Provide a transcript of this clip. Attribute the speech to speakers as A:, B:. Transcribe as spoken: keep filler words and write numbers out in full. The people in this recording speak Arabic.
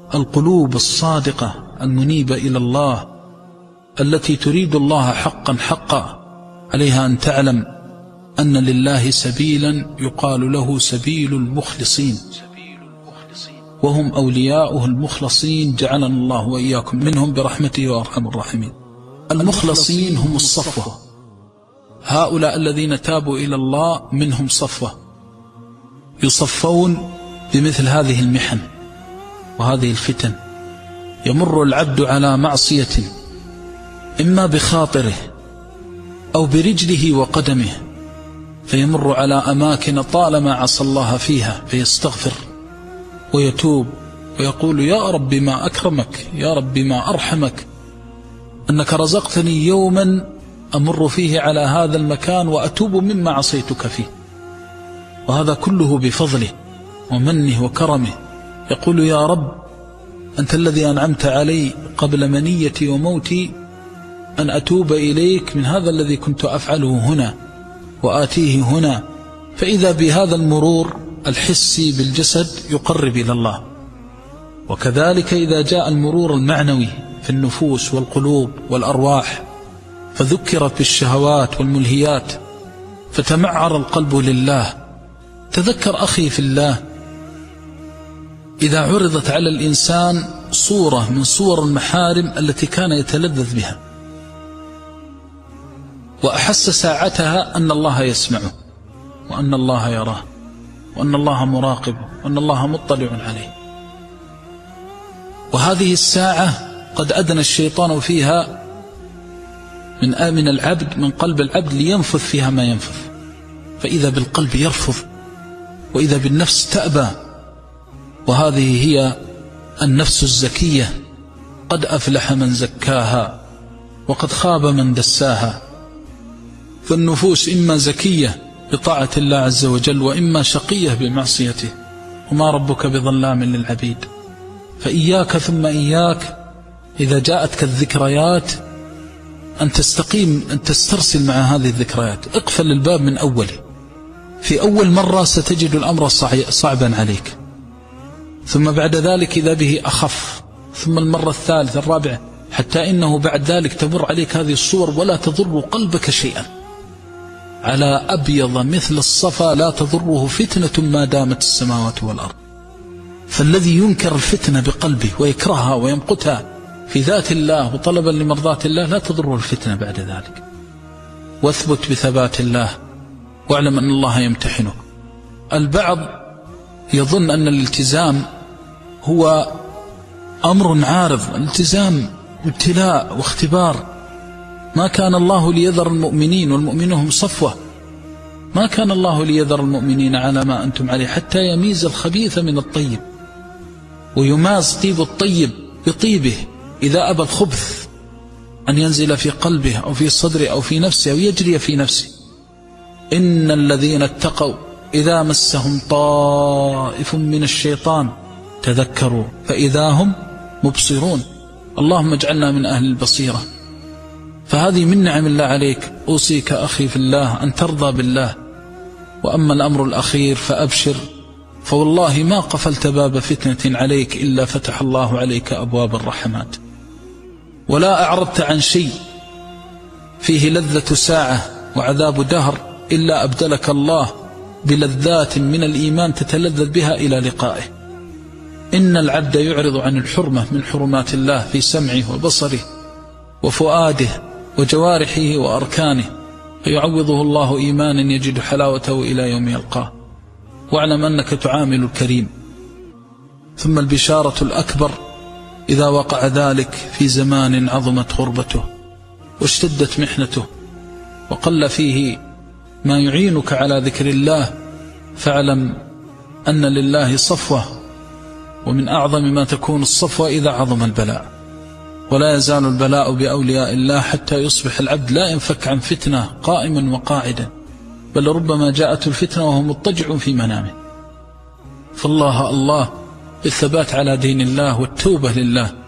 A: القلوب الصادقة المنيبة إلى الله التي تريد الله حقا حقا عليها أن تعلم أن لله سبيلا يقال له سبيل المخلصين، وهم أولياؤه المخلصين، جعلنا الله وإياكم منهم برحمته وأرحم الراحمين. المخلصين هم الصفوة، هؤلاء الذين تابوا إلى الله منهم صفوة، يصفون بمثل هذه المحن وهذه الفتن. يمر العبد على معصية إما بخاطره أو برجله وقدمه، فيمر على أماكن طالما عصى الله فيها، فيستغفر ويتوب ويقول يا رب ما أكرمك، يا رب ما أرحمك، أنك رزقتني يوما أمر فيه على هذا المكان وأتوب مما عصيتك فيه، وهذا كله بفضله ومنه وكرمه. يقول يا رب أنت الذي أنعمت علي قبل منيتي وموتي أن أتوب إليك من هذا الذي كنت أفعله هنا وآتيه هنا. فإذا بهذا المرور الحسي بالجسد يقرب إلى الله، وكذلك إذا جاء المرور المعنوي في النفوس والقلوب والأرواح فذكرت بالشهوات والملهيات فتمعر القلب لله. تذكر أخي في الله، إذا عرضت على الإنسان صورة من صور المحارم التي كان يتلذذ بها وأحس ساعتها أن الله يسمعه وأن الله يراه وأن الله مراقبه وأن الله مطلع عليه، وهذه الساعة قد أدنى الشيطان فيها من آمن العبد من قلب العبد لينفذ فيها ما ينفذ، فإذا بالقلب يرفض وإذا بالنفس تأبى. وهذه هي النفس الزكية، قد أفلح من زكاها وقد خاب من دساها. فالنفوس إما زكية بطاعة الله عز وجل وإما شقية بمعصيته، وما ربك بظلام للعبيد. فإياك ثم إياك إذا جاءتك الذكريات أن تستقيم، أن تسترسل مع هذه الذكريات. اقفل الباب من أوله، في أول مرة ستجد الأمر صعبا عليك، ثم بعد ذلك إذا به أخف، ثم المرة الثالثة الرابعة، حتى إنه بعد ذلك تمر عليك هذه الصور ولا تضر قلبك شيئا. على أبيض مثل الصفا لا تضره فتنة ما دامت السماوات والأرض. فالذي ينكر الفتنة بقلبه ويكرهها ويمقتها في ذات الله وطلبا لمرضات الله لا تضره الفتنة بعد ذلك. واثبت بثبات الله واعلم أن الله يمتحنك. البعض يظن أن الالتزام هو أمر عارض، الالتزام ابتلاء واختبار. ما كان الله ليذر المؤمنين والمؤمنون هم صفوة، ما كان الله ليذر المؤمنين على ما أنتم عليه حتى يميز الخبيث من الطيب، ويماز طيب الطيب بطيبه إذا أبى الخبث أن ينزل في قلبه أو في صدره أو في نفسه أو يجري في نفسه. إن الذين اتقوا إذا مسهم طائف من الشيطان تذكروا فإذا هم مبصرون. اللهم اجعلنا من أهل البصيرة. فهذه من نعم الله عليك. أوصيك أخي في الله أن ترضى بالله. وأما الأمر الأخير فأبشر، فوالله ما قفلت باب فتنة عليك إلا فتح الله عليك أبواب الرحمات، ولا أعرضت عن شيء فيه لذة ساعة وعذاب دهر إلا أبدلك الله بلذات من الإيمان تتلذذ بها إلى لقائه. إن العبد يعرض عن الحرمة من حرمات الله في سمعه وبصره وفؤاده وجوارحه وأركانه، فيعوضه الله إيمانا يجد حلاوته إلى يوم يلقاه. واعلم أنك تعامل الكريم. ثم البشارة الأكبر إذا وقع ذلك في زمان عظمت غربته واشتدت محنته وقل فيه ما يعينك على ذكر الله، فاعلم أن لله صفوة، ومن أعظم ما تكون الصفوة إذا عظم البلاء. ولا يزال البلاء بأولياء الله حتى يصبح العبد لا ينفك عن فتنة قائما وقاعدا، بل ربما جاءت الفتنة وهو مضطجع في منامه. فالله الله بالثبات على دين الله والتوبة لله